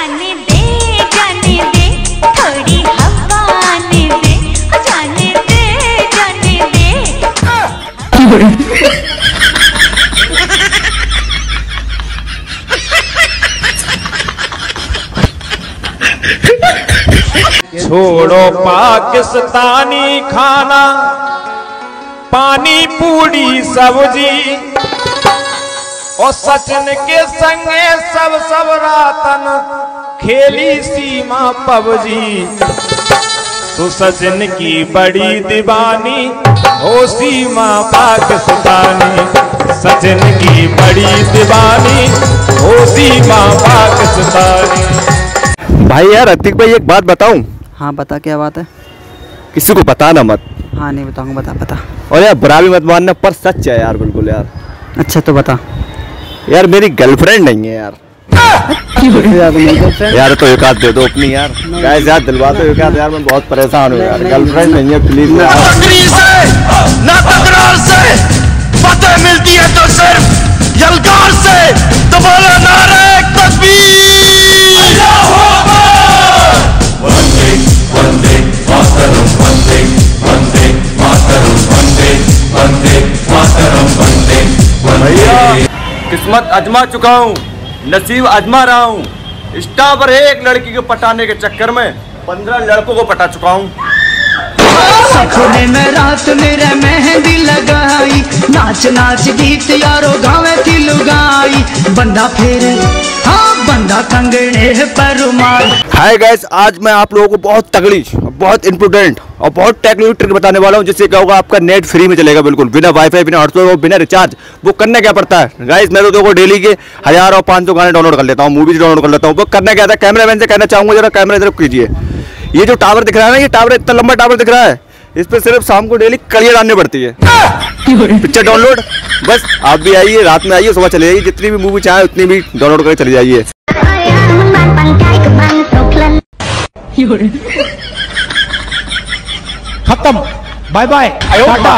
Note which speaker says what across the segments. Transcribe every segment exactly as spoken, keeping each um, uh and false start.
Speaker 1: जाने दे जाने दे थोड़ी हवा आने दे, जाने दे जाने दे।
Speaker 2: छोड़ो पाकिस्तानी खाना, पानी पूरी सब्जी, और सचिन के संगे सब सब रातन खेली सीमा पबजी। तो सचिन की बड़ी दीवानी हो सीमा पाकिस्तानी, सचिन की बड़ी दीवानी हो सीमा पाकिस्तानी।
Speaker 3: भाई यार अतिक भाई एक बात बताऊं?
Speaker 4: हाँ बता, क्या बात है?
Speaker 3: किसी को बताना मत।
Speaker 4: हाँ नहीं बताऊंगा, बता बता।
Speaker 3: और यार बुरा भी मत मानना, पर सच है यार, बिल्कुल यार।
Speaker 4: अच्छा तो बता।
Speaker 3: यार मेरी गर्लफ्रेंड नहीं है यार। यार तो एक आध दे दो अपनी यार, गाइस यार दिलवा दो एक आध यार, मैं बहुत परेशान हूँ यार, गर्लफ्रेंड नहीं है प्लीज।
Speaker 5: ना तकरार से फतेह मिलती है तो सिर्फ यलगार से, तो बोलो नारे तकबीर। वंदे वंदे मातरम, वंदे वंदे मातरम, वंदे वंदे मातरम, वंदे
Speaker 3: भैया किस्मत आजमा चुका हूँ, नसीब आजमा रहा हूँ। इंस्टा पर एक लड़की को पटाने के चक्कर में पंद्रह लड़कों को पटा चुका हूँ।
Speaker 6: सपने में रात मेरे मेहंदी लगाई, नाच नाच गीत यारो गावे थी लुगाई, बंदा फिर हाँ बंदा कंगने पर रुमाल।
Speaker 3: हाय गाइस, आज मैं आप लोगों को बहुत तगड़ी, बहुत इंपोर्टेंट और बहुत टेक्निकल ट्रिक बताने वाला हूँ, जिससे क्या होगा आपका नेट फ्री में चलेगा, बिल्कुल बिना वाईफाई, बिना हॉटस्पॉट, बिना रिचार्ज। वो करना क्या पड़ता है गाइस, मैं तो देखो डेली के हजार और पाँच सौ गाने डाउनलोड कर लेता हूँ, मूवीज डाउनलोड कर लेता हूँ। वो करना क्या था, कैमरामैन से कहना चाहूंगा जरा कैमरा तरफ कीजिए। ये जो टावर दिख रहा है ना, ये टावर इतना लंबा टावर दिख रहा है, इस पर सिर्फ शाम को डेली कड़ियाँ डालनी पड़ती है। पिक्चर डाउनलोड, बस आप भी आइए, रात में आइए, सुबह चले जाइए, जितनी भी मूवी चाहे उतनी भी डाउनलोड करके चले जाइए।
Speaker 2: खत्म, बाय बाय, टाटा।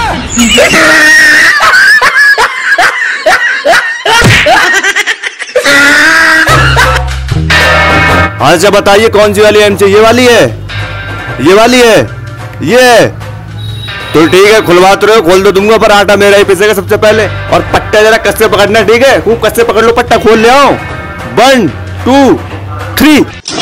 Speaker 3: अच्छा बताइए कौन सी वाली एम चाहिए? ये वाली है, ये वाली है, ये है तो ठीक है, खुलवा तो रहे हो, खोल दो दूंगा, पर आटा मेरा ही पिसेगा सबसे पहले। और पट्टा जरा कस पकड़ना, ठीक है? खूब कस पकड़ लो, पट्टा खोल ले आओ। One two three.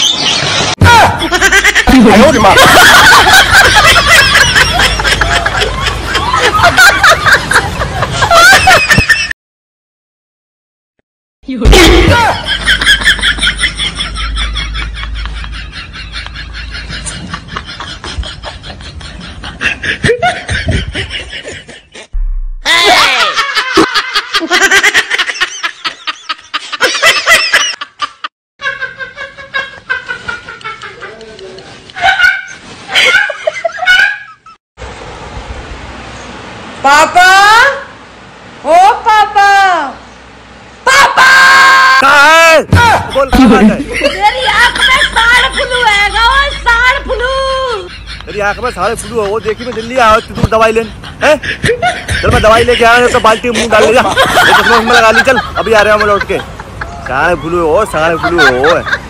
Speaker 7: पापा, ओ पापा, पापा
Speaker 3: कहाँ है? बोल कहाँ है?
Speaker 7: मेरी आँख में साढ़ फ्लू है, गाओ साढ़ फ्लू।
Speaker 3: तेरी आँख में साढ़े फ्लू है, वो देखी मैं दिल्ली आया, तू दवाई लेन है? चल मैं दवाई लेके आया, तो बाल्टी मुंह डाल ले जा, चश्मा लगा ली, चल अभी आ रहा हूँ मैं लौट के। साढ़े फ्लू हो, साढ़े फ्लू हो।